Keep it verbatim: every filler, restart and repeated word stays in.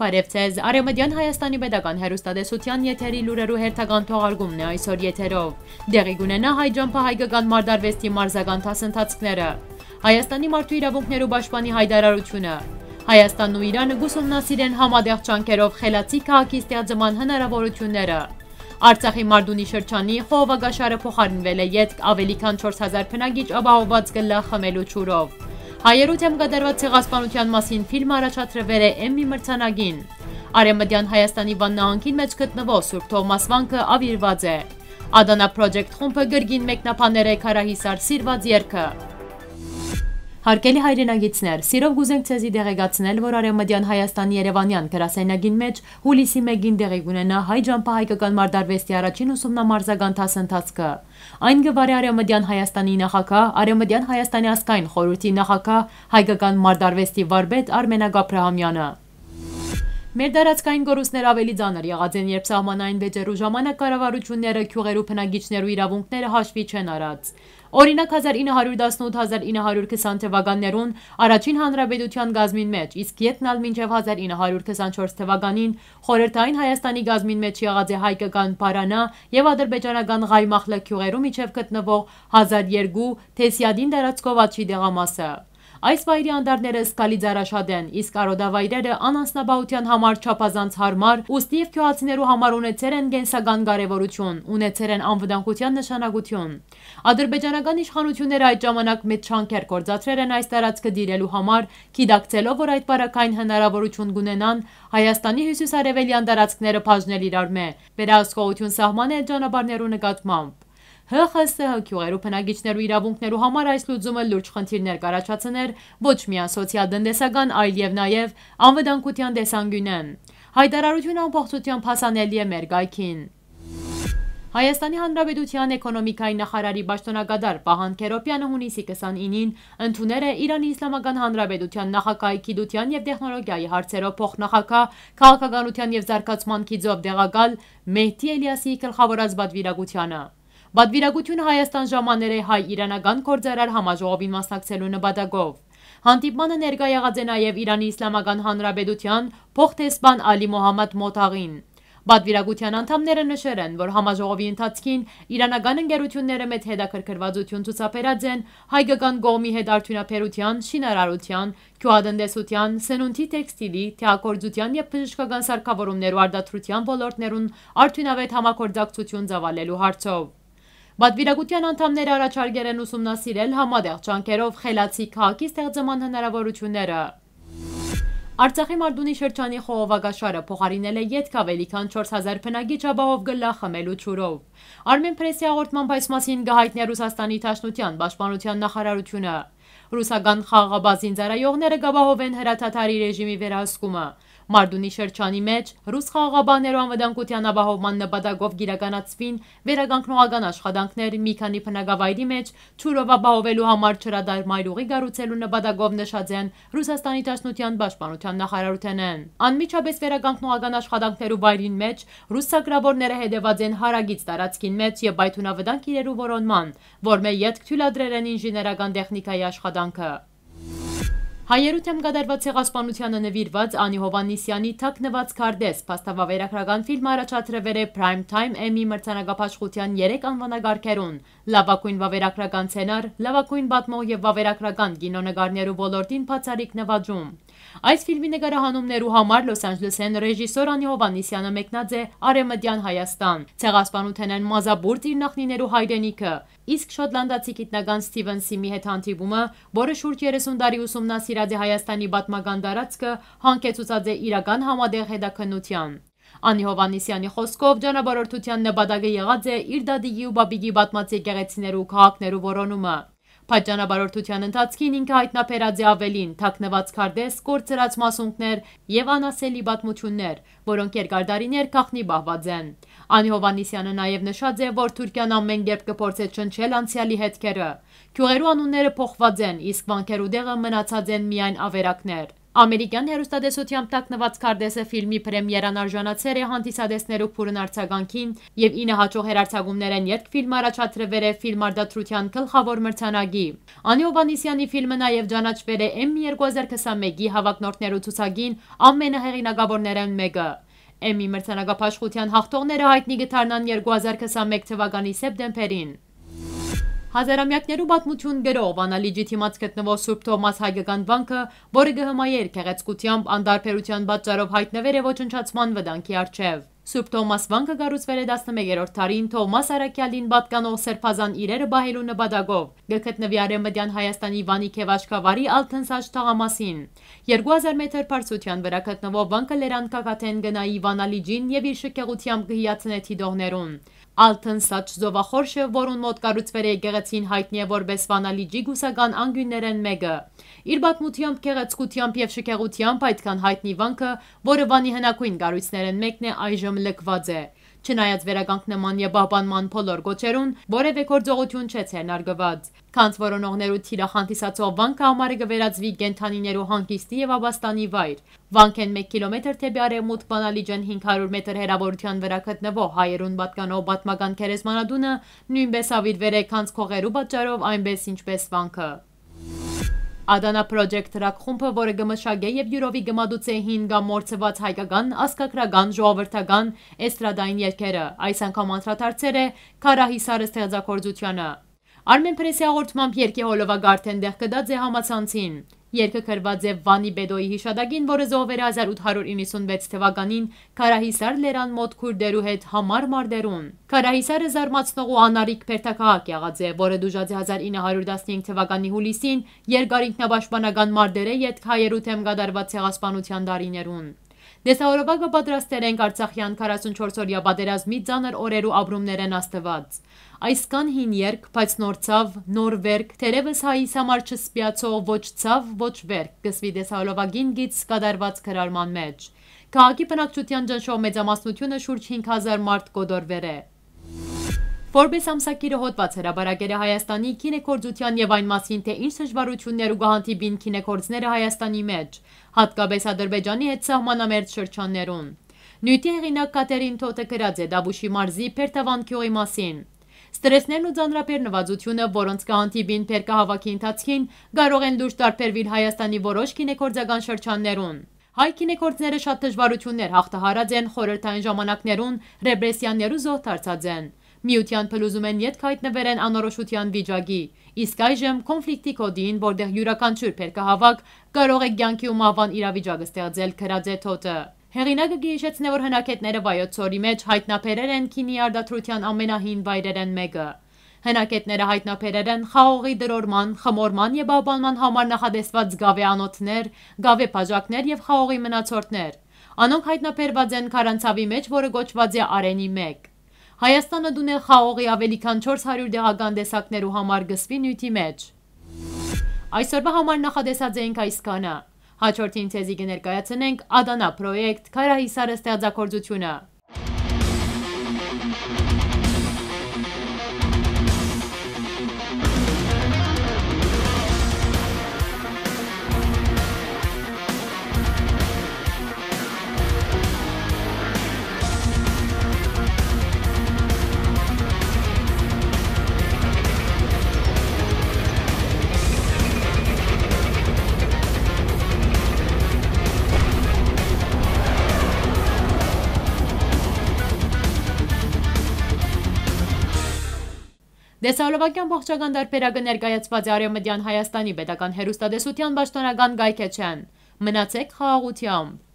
Բարև ձեզ, Արևմտյան Հայաստանի պետական հեռուստատեսության եթերի լուրերու հերթական թողարկումն է այսօր եթերով։ Դեղի կունենա Հայ-Ջամփա հայկական մարտարվեստի մարզական դասընթացները, Հայաստանի մարդու իրավունքներու պաշտպանի հայտարարությունը, Հայաստանն ու Իրանը կուսումնասիրեն համատեղ ջանքերով խելացի քաղաքի ստեղծման հնարավորությունները, Արցախի Մարդունի շրջանի խողովակաշարը փոխարինվել է ետք ավելի քան չորս հազար բնակիչ ապահովված գլա խմելու ջուրով։ Հայերու դեմ կատարված ցեղասպանության մասին ֆիլմ առաջադրվել է Էմմի մրցանակին։ Արևմտյան Հայաստանի Վան նահանգին մեջ գտնվող Սուրբ Թովմաս վանքը ավիրված է։ Ադանա Project խումբը գրգին մեկնաբանել է Քարահիսար սիրված երգը։ Հարգելի հայրենագիտներ, սիրով կուզենք ցեզի դեղեկացնել, որ Արևմտյան Հայաստանի Երևանյան գրասենյակին մեջ հուլիսի մեկին տեղի կունենա Հայ-Ջամփա հայկական մարտարվեստի առաջին ուսումնամարզական դասընթացը։ Այն կվարի Արևմտյան Հայաստանի նախագահ, Արևմտյան Հայաստանի ազգային խորհրդի նախագահ, հայկական մարտարվեստի վարպետ Արմենա Գաբրահամյանը։ Մեր դարածքային գորուսներ ավելի ծանր եղած են, երբ սահմանային վեճերու ժամանակ կառավարությունները քյուղերու բնակիչներու իրավունքները հաշվի չեն առած։ Օրինակ հազար ինը հարյուր տասնութ հազար ինը հարյուր քսան թվականներուն առաջին հանրապետության գազմին մեջ, իսկ ետքնալ մինչև հազար ինը հարյուր քսանչորս թվականին խորհրդային Հայաստանի գազմին մեջ եղած է հայկական Պարանա եւ ադրբեջանական Ղայ Մախլա քյուղերու միջև գտնվող հազար երկու Թեսիադին դարածքով աչի դեղամասը։ Այս վայրի անդարները սկալի ձարաշատ են, իսկ արոդավայրերը անանձնաբահության համար չափազանց հարմար, ուստի եւ քյուղացիներու համար ունեցել են կենսական կարեւորություն, ունեցել են անվտանգության նշանակություն։ Ադրբեջանական իշխանությունները այդ ժամանակ մեծ չանքեր կործացրել են այս տարածքը դիրելու համար, գիտակցելով, որ այդ բարակային հնարավորություն կունենան Հայաստանի հյուսիսարևելյան տարածքները բաժնել իրար մե, վերահսկողություն սահմանել ճանապարհներու նկատմամբ։ Հ Խ Ս Հ քյուղերու բնակիչներու իրավունքներու համար այս լուծումը լուրջ խնդիրներ կառաջացներ ոչ միայն սոցիալ-տնտեսական, այլ եւ նաեւ անվտանգության տեսանկյունեն։ Հայտարարությունը ամբողջությամբ հասանելի է մեր գայքին։ Հայաստանի Հանրապետության էկոնոմիկայի նախարարի պաշտոնակատար Վահան Քերոբյանը հունիսի քսանինին ընդունել է Իրանի Իսլամական Հանրապետության նախագահի գիտության եւ տեխնոլոգիայի հարցերով փոխնախագահ, քաղաքականության եւ զարգացման գիծով տեղակալ Մեհդի Էլիասիի գլխավորած պատվիրակությանը։ Պատվիրակությունը Հայաստան ժամանել է հայ-իրանական գործարար համաժողովին մասնակցելու նպատակով։ Հանդիպմանը ներկա եղած է նաև Իրանի Իսլամական Հանրապետության փոխտեսպան Ալի Մոհամմադ Մոթաղին։ Պատվիրակության անդամները նշել են, որ համաժողովի ընթացքին իրանական ընկերությունները մեծ հետաքրքրվածություն ցուցաբերած են հայկական կողմի հետ արդյունաբերության, շինարարության, գյուղատնտեսության, սնունդի տեքստիլի, թեհագործության եւ բժշկական սարքավորումներու արտադրության ոլորտներուն արդյունավետ համագործակցություն ծավալելու հարցով։ Պատվիրակության անդամները առաջարկել են ուսումնասիրել համատեղ ջանքերով խելացի քաղաքի ստեղծման հնարավորությունները։ Արցախի Մարդունի շրջանի խողովակաշարը փոխարինել է ետք ավելի քան չորս հազար բնակիչ ապահով գլա խմելու ջուրով։ Armen Press-ի հաղորդմամբ այս մասին կհայտներ Ռուսաստանի Դաշնության պաշտպանության նախարարությունը։ Ռուսական խաղաղապահ զինծառայողները կապահովեն հրաթաթարի ռեժիմի վերահսկումը։ Մարդունի շրջանի մեջ ռուս խաղաղապահներու անվտանգության ապահովման նպատակով իրականացվին վերականգնողական աշխատանքներ մի քանի բնակավայրի մեջ ջուրով ապահովելու համար չրադար մայրուղի կառուցելու նպատակով նշած են Ռուսաստանի Դաշնության պաշտպանության նախարարութենեն։ Անմիջապես վերականգնողական աշխատանքներու վայրին մեջ ռուս սակրավորները հետևած են հարագից տարածքին մեջ եւ պայթունավտանգ իրերու որոնման, որ մե ետք թույլատրել են ինժեներական տեխնիկայի աշխատանքը։ Հայերու դեմ կատարված ցեղասպանությանը նվիրված Անի Հովհաննիսյանի «Թաքնված քարտեզ» փաստավավերագրական ֆիլմը առաջադրվել է Prime Time Emmy մրցանակապաշխության երեք անվանակարգերուն՝ լավագույն վավերագրական սցենար, լավագույն պատմող եւ վավերագրական կինոնկարներու ոլորտին բացառիկ նվաճում։ Այս ֆիլմի նկարահանումներու համար Լոս Անջելեսեն ռեժիսոր Անի Հովհաննիսյանը մեկնած է Արևմտյան Հայաստան։ Ցեղասպանութենեն մազաբուրդ իր նախնիներու հայրենիքը, իսկ շոտլանդացի գիտնական Սթիվեն Սիմի հետ հանդիպումը, որը շուրջ երեսուն տարի ուսումնասիրած է Հայաստանի պատմական տարածքը, հանգեցուցած է իրական համատեղ հետաքննության։ Անի Հովհաննիսյանի խոսքով ճանապարհորդության նպատակը եղած է իր դադիի ու բաբիգի պատմած եկեղեցիներու քաղաքներու որոնումը։ Բայց ճանապարհորդության ընթացքին ինքը հայտնաբերած է ավելին թաքնված քարտեզ, կորցրած մասունքներ եւ անասելի պատմություններ, որոնք երկար տարիներ գաղտնի պահված են։ Անի Հովհաննիսյանը նաեւ նշած է, որ Թուրքիան ամեն կերպ կփորձի չնչել անցյալի հետքերը։ Գյուղերու անունները փոխված են, իսկ վանքերու դեղը մնացած են միայն ավերակներ։ Ամերիկյան հեռուստատեսությամբ տակնված Քարդեսը ֆիլմի պրեմիերան արժանացել է հանդիսատեսներու փուրն արձագանքին և ինը հաջող հեռարձակումներեն ետք ֆիլմը առաջադրվել է ֆիլմարտադրության գլխավոր մրցանակի։ Անի Հովհաննիսյանի ֆիլմը նաև ճանաչվել է Էմմի երկու հազար քսանմեկի հավակնորդներու ցուցակին ամենահեղինակավորներեն մեկը։ Էմմի մրցանակապաշխության հաղթողները հայտնի կդառնան երկու հազար քսանմեկ թվականի սեպտեմբերին։ Հազարամյակներու պատմություն գրող անալիջիթիմաց գտնվող Սուրբ Թովմաս հայկական վանքը, որը գհմայեր գեղեցկությամբ անդարբերության պատճառով հայտնվել է ոչնչացման վտանգի առջև։ Սուրբ Թովմաս վանքը կառուցվել է տասնմեկերորդ դարին Թովմաս Արաքյալին պատկանող սրբազան իրերը պահելու նպատակով։ Գտնվի Արևմտյան Հայաստանի Վանի Քևաշկավարի Ալթնսաճ թաղամասին։ երկու հազար մետր բարձրության վրա գտնվող վանքը լերան կակաթեն գնայի վանալիջին և իր շքեղությամբ կհիացնե թիթողներուն։ Ալթնսաճ զովախորշը, որուն մոտ կառուցվել է եկեղեցին, հայտնի է որպես վանալիջի գուսական անկյուններեն մեկը։ Իր պատմությամբ, գեղեցկությամբ և շքեղությամբ այդքան հայտնի վանքը, որը Վանի հնագույն կառույցներեն մեկն է, այժմ լքված է։ Չնայած վերականգնման և պահպանման բոլոր գոչերուն, որևէ գործողություն չէ ձեռնարկված։ Քանց որոնողներու թիրախ հանդիսացող վանքը համարը կվերածվի կենդանիներու հանգիստի և աբաստանի վայր։ Վանքեն մեկ կիլոմետր դեպի արևմուտք բանալիջեն հինգ հարյուր մետր հեռավորության վրա գտնվող հայերուն պատկանող պատմական գերեզմանատունը նույնպես ավիրվել է քանց քողերու պատճառով, այնպես ինչպես վանքը։ Adana Project Rock խումբը, որը կմշակե և յուրովի կմատուցե հին կամ մոռցված հայկական, ազգագրական, ժողովրդական, էստրադային երգերը, այս անգամ անդրադարձել է Քարահիսար ստեղծագործությանը։ Armen Press-ի հաղորդմամբ երգի հոլովակը արդեն տեղ կտած է համացանցին։ Երգը գրված է Վանի Բեդոյի հիշատակին, որը զոհվել է հազար ութ հարյուր իննսունվեց թվականին Քարահիսար լերան մոտ քուրդերու հետ համար մարտերուն։ Քարահիսարը զարմացնող ու անարիք բերդաքաղաք եղած է, որը դժուժած է հազար ինը հարյուր տասնհինգ թվականի հուլիսին երկար ինքնապաշտպանական մարտերը ետք հայերու դեմ կատարված ցեղասպանության տարիներուն։ Դեսահոլովակը պատրաստել ենք Արցախյան քառասունչորսօրյա պատերազմի ծանր օրերու ապրումներեն աստված։ Այսքան հին երգ, բայց նոր ցավ, նոր վերք, թերևս հայիս համար չսպիացող ոչ ցավ, ոչ վերք, կսվի դեսահոլովակին գից կատարված քրարման մեջ։ Քաղաքի բնակչության ճնշող մեծամասնությունը շուրջ հինգ հազար մարդ կոդորվել է։ Forbes ամսագիրը հոդված հրապարակել է Հայաստանի գինեգործության և այն մասին, թե ինչ դժվարություններ ու կհանդիպին գինեգործները Հայաստանի մեջ, հատկապես Ադրբեջանի հետ սահմանամերձ շրջաններում։ Նյութի հեղինակ Կատերին Թոթը գրած է Դաբուշի մարզի Փերթավան գյուղի մասին։ Ստրեսներն ու ձանրաբեր նվազությունը, որոնց կհանդիպին փերկահավաքի ընթացքին, կարող են լուրջ տարբերվել Հայաստանի որոշ գինեգործական շրջաններում։ Հայ գինեգործները շատ դժվարություններ հաղթահարած են, խորհրդային ժամանակներուն ռեպրեսիաներու զոհ դարձած են։ Միության փլուզում են ետք հայտնվել են անորոշության վիճակի, իսկ այժմ կոնֆլիկտի կոդին, որտեղ յուրաքանչյուր փերկահավաք կարող է կյանքի ու մահվան իրավիճակ ստեղծել, գրած է Թոթը։ Հեղինակը կհիշեցնե, որ հնակետները Վայոց ձորի մեջ հայտնաբերել են քինի արդարության ամենահին վայրերեն մեկը։ Հնակետները հայտնաբերել են խաղողի դրորման, խմորման և պահպանման համար նախատեսված գավե անոթներ, գավե բաժակներ և խաղողի մնացորդներ։ Անոնք հայտնաբերված են քարանցավի մեջ, որը կոչված է Արենի մեկ։ Հայաստանը դուն է խաղողի ավելի քան չորս հարյուր տեղական տեսակներու համար գսվի նյութի մեջ։ Այսօրվա համար նախադեսած էինք այսքանը։ Հաջորդին ցեզի կներկայացնենք Adana Project Քարահիսար ստեղծագործությունը։ Դեսահոլովակյան ողջական դարբերակը ներկայացված է Արևմտյան Հայաստանի պետական հեռուստատեսության պաշտոնական կայքէջեն։ Մնացեք խաղաղությամբ։